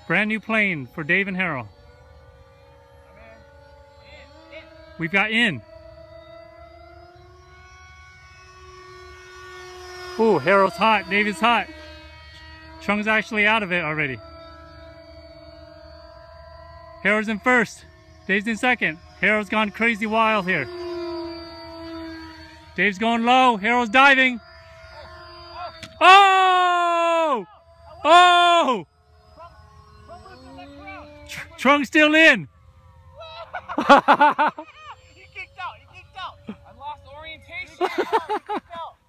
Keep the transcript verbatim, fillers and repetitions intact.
Brand new plane for Dave and Harold. We've got in. Ooh, Harold's hot. Dave is hot. Chung's actually out of it already. Harold's in first. Dave's in second. Harold's gone crazy wild here. Dave's going low. Harold's diving. Oh! Oh! Trung's still in. He kicked out. He kicked out. I lost orientation. He kicked out.